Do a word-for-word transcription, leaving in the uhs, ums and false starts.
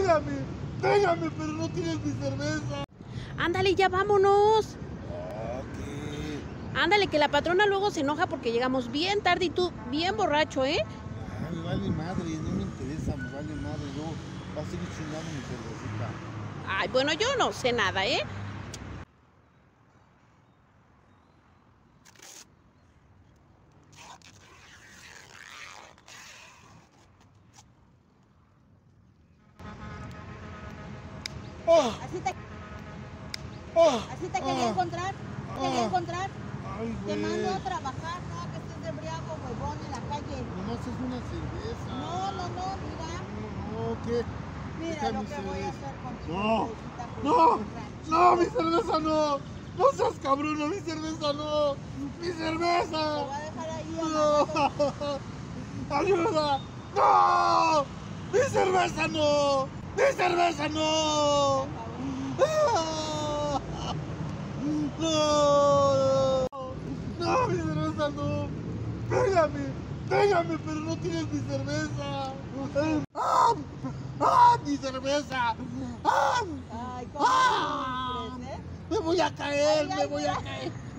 Pégame, pégame, pero no tienes mi cerveza. Ándale, ya vámonos. Ok. Ándale, que la patrona luego se enoja porque llegamos bien tarde y tú bien borracho, ¿eh? Ah, me vale madre, no me interesa, me vale madre. Yo va a seguir chingando mi cervecita. Ay, bueno, yo no sé nada, ¿eh? ¡Oh! Así te, ¡Oh! así te quería ¡Oh! encontrar, te quería ¡Oh! encontrar. Ay, Te güey. mando a trabajar, no, que estés de embriago, huevón, en la calle. Nomás es una cerveza. No, no, no, mira, No, no, ¿qué? mira Deja lo mi que voy a cerveza. hacer contigo. No, cervecita, pues, no, ranchito. no, mi cerveza no. No seas cabrón, no, mi cerveza no. Mi cerveza. Te voy a dejar ahí No. amarrado. Ayuda. No. Mi cerveza no. Mi cerveza no. Ah. No. No, mi cerveza no. Pégame, pégame, pero no tienes mi cerveza. ¡Ah! ¡Ah! ¡Mi cerveza! ¡Ah! Ay, cómo ¡Ah! sufres, ¿eh? Me voy a caer, Ay, ay, me voy a mira. caer.